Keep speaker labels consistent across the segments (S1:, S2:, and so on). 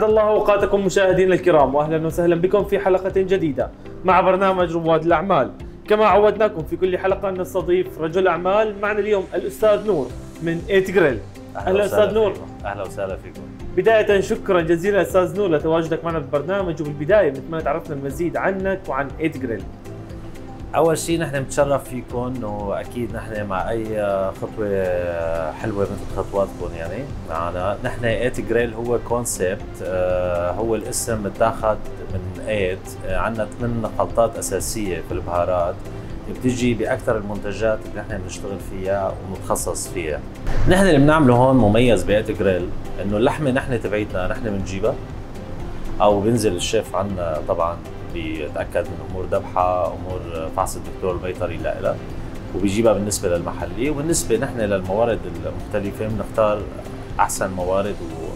S1: الله اوقاتكم مشاهدينا الكرام، واهلا وسهلا بكم في حلقه جديده مع برنامج رواد الاعمال. كما عودناكم في كل حلقه نستضيف رجل اعمال. معنا اليوم الاستاذ نور من ايت جريل. اهلا استاذ نور.
S2: اهلا وسهلا فيكم.
S1: بدايه شكرا جزيلا استاذ نور لتواجدك معنا بالبرنامج، وبالبدايه بنتمنى تعرفنا المزيد عنك وعن ايت جريل.
S2: اول شيء نحن بنتشرف فيكم، واكيد نحن مع اي خطوه حلوه مثل خطواتكم يعني معنا. نحن ايت جريل هو كونسبت، هو الاسم متاخذ من ايت. عندنا 8 خلطات اساسيه في البهارات بتجي باكثر المنتجات اللي نحن بنشتغل فيها ومتخصص فيها. نحن اللي بنعمله هون مميز بايت جريل انه اللحمه نحن تبعتنا نحن بنجيبها، او بينزل الشيف عنا طبعا بيتاكد من امور ذبحها، امور فحص الدكتور البيطري لها، وبيجيبها بالنسبه للمحلي. وبالنسبه نحن للموارد المختلفه بنختار احسن موارد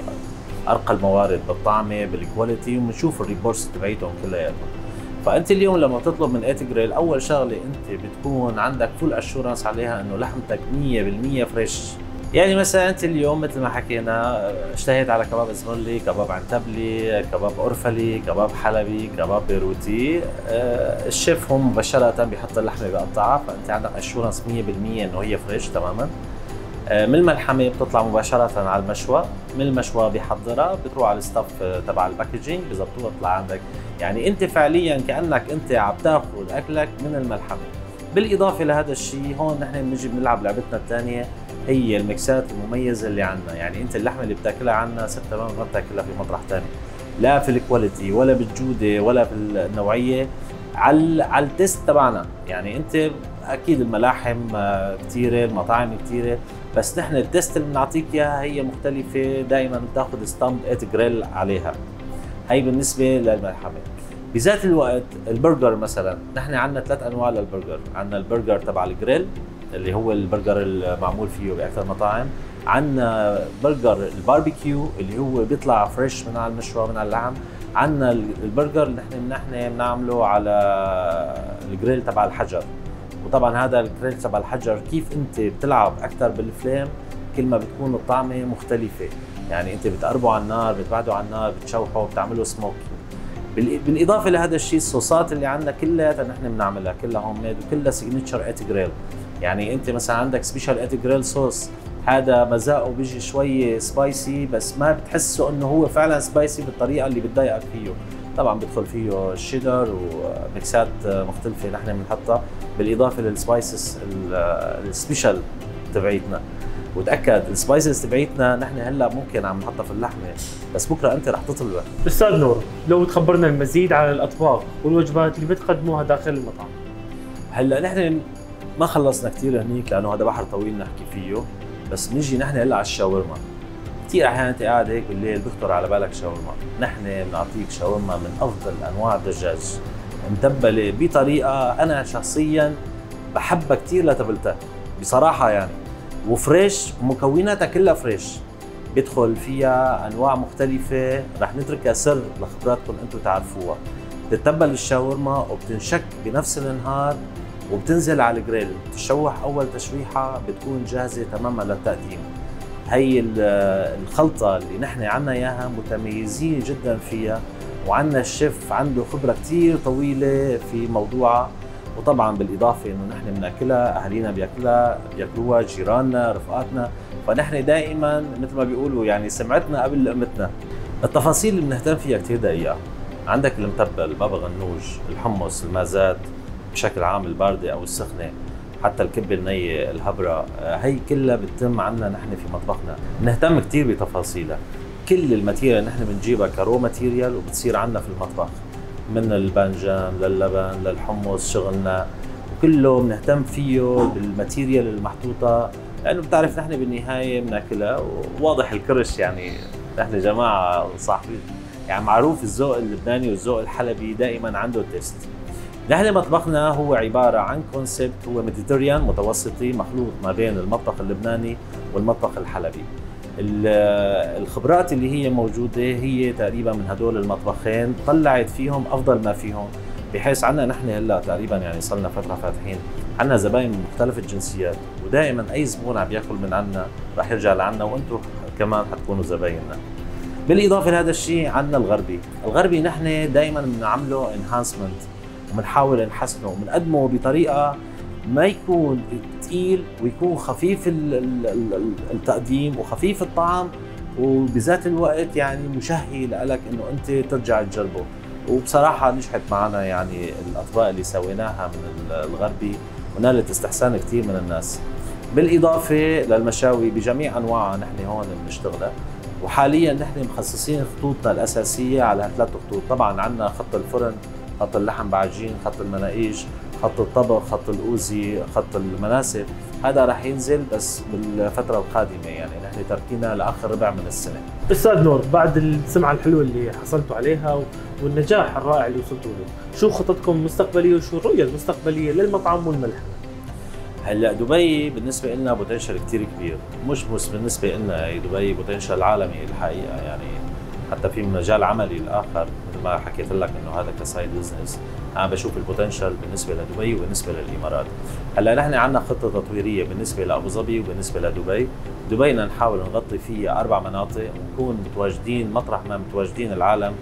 S2: وارقى الموارد بالطعمه بالكواليتي، وبنشوف الريبورتس تبعيتهم كلياتهم. فانت اليوم لما بتطلب من ايت جريل اول شغله انت بتكون عندك فول اشورنس عليها انه لحمتك 100% فريش. يعني مثلا انت اليوم مثل ما حكينا اشتهيت على كباب اسمرلي، كباب عنتبلي، كباب أرفلي، كباب حلبي، كباب بيروتي، الشيف هم مباشرة بيحط اللحمة بيقطعها، فانت عندك اشورنس 100% انه هي فريش تماما. من الملحمة بتطلع مباشرة على المشوى، من المشوى بيحضرها بتروح على الستاف تبع الباكجينج بيظبطوها بتطلع عندك. يعني انت فعليا كأنك انت عم تاخذ اكلك من الملحمة. بالاضافة لهذا الشيء هون نحن بنجي بنلعب لعبتنا الثانية، هي المكسات المميزه اللي عندنا. يعني انت اللحمه اللي بتاكلها عندنا ست تمام ما بتاكلها في مطرح ثاني، لا في الكواليتي ولا بالجوده ولا في النوعيه، على التيست تبعنا. يعني انت اكيد الملاحم كثيره، المطاعم كثيره، بس نحن التيست اللي بنعطيك اياها هي مختلفه، دائما بتاخذ ستامب ايت جريل عليها. هي بالنسبه للملحمه. بذات الوقت البرجر مثلا، نحن عندنا 3 انواع للبرجر. عندنا البرجر تبع الجريل اللي هو البرجر المعمول فيه باكثر مطاعم، عندنا برجر الباربيكيو اللي هو بيطلع فريش من على المشوى من على اللحم، عندنا البرجر اللي نحن بنعمله على الجريل تبع الحجر. وطبعا هذا الجريل تبع الحجر كيف انت بتلعب اكثر بالفليم كل ما بتكون الطعمه مختلفه. يعني انت بتقربه على النار، بتبعده على النار، بتشوحه، بتعمله سموك. بالاضافه لهذا الشيء الصوصات اللي عندنا كلها نحن بنعملها، كلها هوم ميد وكلها سيجنتشر ايت جريل. يعني انت مثلا عندك سبيشال ايت جريل صوص، هذا مذاقه بيجي شوي سبايسي بس ما بتحسه انه هو فعلا سبايسي بالطريقه اللي بتضايقك فيه. طبعا بدخل فيه الشيدر وميكسات مختلفه نحن بنحطها بالاضافه للسبايسز السبيشال تبعيتنا. وتاكد السبايسز تبعيتنا نحن هلا ممكن عم نحطها في اللحمه، بس بكره انت رح تطلبها.
S1: استاذ نور، لو تخبرنا المزيد عن الاطباق والوجبات اللي بتقدموها داخل المطعم.
S2: هلا نحن ما خلصنا كثير هنيك لانه هذا بحر طويل نحكي فيه، بس بنيجي نحن هلا على الشاورما. كثير احيانا انت قاعد هيك بالليل بيخطر على بالك شاورما، نحن بنعطيك شاورما من افضل انواع الدجاج، متبله بطريقه انا شخصيا بحبها كثير لتبلتها بصراحه يعني، وفريش ومكوناتها كلها فريش. بيدخل فيها انواع مختلفه رح نتركها سر لخبراتكم انتم تعرفوها. بتتبل الشاورما وبتنشك بنفس النهار وبتنزل على الجريل، تشوح اول تشويحه بتكون جاهزه تماما للتقديم. هي الخلطه اللي نحن عنا اياها متميزين جدا فيها، وعنا الشيف عنده خبره كثير طويله في موضوعها. وطبعا بالاضافه انه نحن بناكلها، اهالينا بياكلوها، جيراننا، رفقاتنا، فنحن دائما مثل ما بيقولوا يعني سمعتنا قبل لقمتنا. التفاصيل اللي بنهتم فيها كثير دقيقه. عندك المتبل، بابا غنوج، الحمص، المازات بشكل عام البارده او السخنه، حتى الكبه النيه، الهبره، هي كلها بتتم عندنا نحن في مطبخنا. بنهتم كثير بتفاصيلها. كل الماتيريال نحن بنجيبها كرو ماتيريال وبتصير عندنا في المطبخ، من البانجان للبن للحمص شغلنا، وكله بنهتم فيه بالماتيريال المحطوطه، لانه بتعرف نحن بالنهايه بناكلها وواضح الكرش. يعني نحن جماعه صاحبين يعني معروف الذوق اللبناني والذوق الحلبي دائما عنده تيست. نحن مطبخنا هو عباره عن كونسبت، هو ميديتريان متوسطي مخلوط ما بين المطبخ اللبناني والمطبخ الحلبي. الخبرات اللي هي موجوده هي تقريبا من هدول المطبخين طلعت فيهم افضل ما فيهم، بحيث عنا نحن هلا تقريبا يعني صرنا فتره فاتحين، عنا زباين من مختلف الجنسيات، ودائما اي زبون عم ياكل من عنا رح يرجع لعنا، وانتم كمان حتكونوا زبايننا. بالاضافه لهذا الشيء عندنا الغربي نحن دائما بنعمله انهانسمنت، وبنحاول نحسنه وبنقدمه بطريقه ما يكون ثقيل ويكون خفيف التقديم وخفيف الطعم، وبذات الوقت يعني مشهي لك انه انت ترجع تجربه. وبصراحه نجحت معنا يعني الاطباق اللي سويناها من الغربي ونالت استحسان كثير من الناس. بالاضافه للمشاوي بجميع انواعها نحن هون بنشتغلها، وحاليا نحن مخصصين خطوطنا الاساسيه على 3 خطوط. طبعا عندنا خط الفرن، خط اللحم بعجين، خط المناقيش، خط الطبخ، خط الاوزي، خط المناسف. هذا رح ينزل بس بالفتره القادمه، يعني نحن تركينا لاخر ربع من السنه.
S1: استاذ نور، بعد السمعه الحلوه اللي حصلتوا عليها والنجاح الرائع اللي وصلتوا له، شو خططكم المستقبليه وشو الرؤيه المستقبليه للمطعم والملح؟
S2: هلا دبي بالنسبه لنا بوتنشل كثير كبير، مش بس بالنسبه لنا، هي دبي بوتنشل عالمي الحقيقه، يعني حتى في مجال عملي الاخر مثل ما حكيت لك انه هذا كسايد بزنس، انا بشوف البوتنشل بالنسبه لدبي وبالنسبه للامارات. هلا نحن عندنا خطه تطويريه بالنسبه لابو ظبي وبالنسبه لدبي. دبي بدنا نحاول نغطي فيها 4 مناطق ونكون متواجدين مطرح ما متواجدين العالم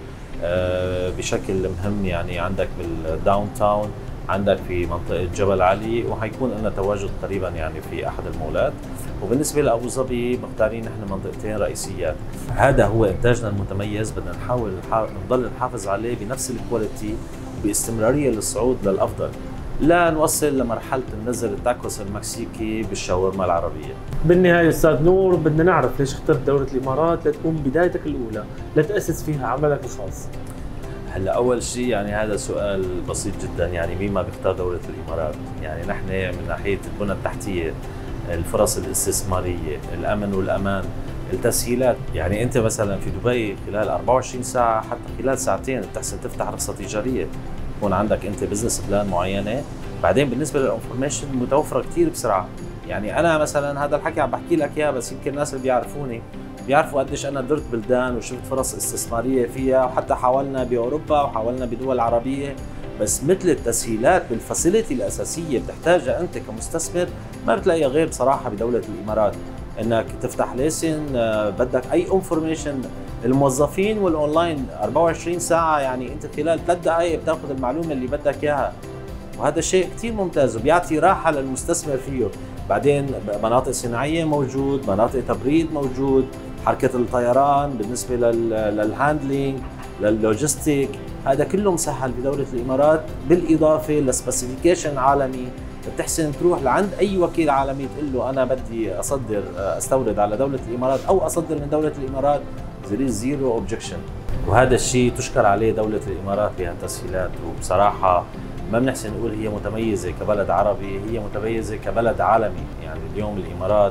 S2: بشكل مهم، يعني عندك بالداون تاون، عندك في منطقة جبل علي، وحيكون لنا تواجد قريبا يعني في أحد المولات. وبالنسبة لأبو ظبي مختارين نحن منطقتين رئيسيات، هذا هو إنتاجنا المتميز، بدنا نحاول نضل نحافظ عليه بنفس الكواليتي وباستمرارية للصعود للأفضل، لا نوصل لمرحلة النزل التاكوس المكسيكي بالشاورما العربية.
S1: بالنهاية أستاذ نور، بدنا نعرف ليش اخترت دولة الإمارات لتكون بدايتك الأولى لتأسس فيها عملك الخاص؟
S2: هلا اول شيء يعني هذا سؤال بسيط جدا، يعني مين ما بيختار دوله الامارات؟ يعني نحن من ناحيه البنى التحتيه، الفرص الاستثماريه، الامن والامان، التسهيلات، يعني انت مثلا في دبي خلال 24 ساعه حتى خلال ساعتين بتحسن تفتح رخصه تجاريه، يكون عندك انت بزنس بلان معينه. بعدين بالنسبه للانفورميشن متوفره كثير بسرعه، يعني انا مثلا هذا الحكي عم بحكي لك اياه بس يمكن الناس اللي بيعرفوني بيعرفوا قديش انا درت بلدان وشفت فرص استثماريه فيها، وحتى حاولنا باوروبا وحاولنا بدول عربيه، بس مثل التسهيلات بالفاسيلتي الاساسيه بتحتاجها انت كمستثمر ما بتلاقيها غير بصراحه بدوله الامارات. انك تفتح ليسن، بدك اي انفورميشن، الموظفين والاونلاين 24 ساعه، يعني انت خلال 3 دقائق بتاخذ المعلومه اللي بدك اياها، وهذا شيء كثير ممتاز وبيعطي راحه للمستثمر فيه. بعدين مناطق صناعيه موجود، مناطق تبريد موجود، حركه الطيران بالنسبه للهاندلينج، لللوجيستيك، هذا كله مسهل بدوله الامارات، بالاضافه لسبيسيفيكيشن عالمي. بتحسن تروح لعند اي وكيل عالمي تقول له انا بدي استورد على دوله الامارات او اصدر من دوله الامارات، زيرو اوبجكشن. وهذا الشيء تشكر عليه دوله الامارات بهالتسهيلات، وبصراحه ما بنحسن نقول هي متميزه كبلد عربي، هي متميزه كبلد عالمي. يعني اليوم الامارات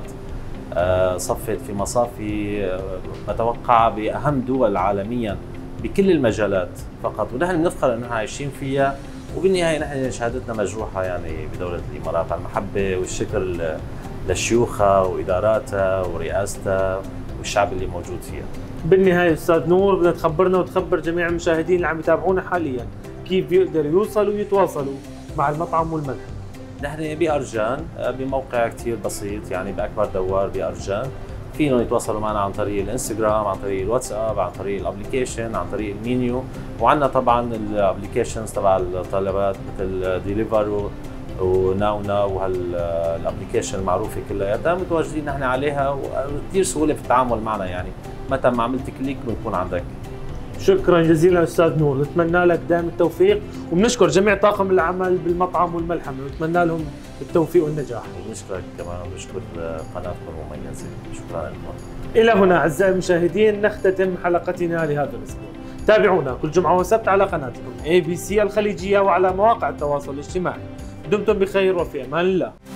S2: صفت في مصافي بتوقع باهم دول عالميا بكل المجالات فقط، ونحن بنفخر اننا عايشين فيها. وبالنهايه نحن شهادتنا مجروحه يعني بدوله الامارات على المحبه والشكر لشيوخها واداراتها ورئاستها والشعب اللي موجود فيها.
S1: بالنهايه استاذ نور، بدنا تخبرنا وتخبر جميع المشاهدين اللي عم يتابعونا حاليا كيف بيقدروا يوصلوا ويتواصلوا مع المطعم والملح.
S2: نحن بأرجان بموقع كثير بسيط، يعني بأكبر دوار بأرجان، فيهم يتواصلوا معنا عن طريق الانستغرام، عن طريق الواتساب، عن طريق الابلكيشن، عن طريق المنيو، وعندنا طبعا الابلكيشنز تبع الطلبات مثل ديليفرو وناو وهالابلكيشن المعروفه كلياتها متواجدين نحن عليها، وكثير سهوله في التعامل معنا، يعني متى ما عملت كليك بنكون عندك.
S1: شكرا جزيلا استاذ نور، نتمنى لك دائما التوفيق، وبنشكر جميع طاقم العمل بالمطعم والملحمه، ونتمنى لهم التوفيق والنجاح.
S2: ونشكرك كمان ونشكر قناتكم المميزه، شكرا لكم.
S1: الى هنا اعزائي المشاهدين نختتم حلقتنا لهذا الاسبوع. تابعونا كل جمعه وسبت على قناتكم ABC الخليجيه وعلى مواقع التواصل الاجتماعي. دمتم بخير وفي امان الله.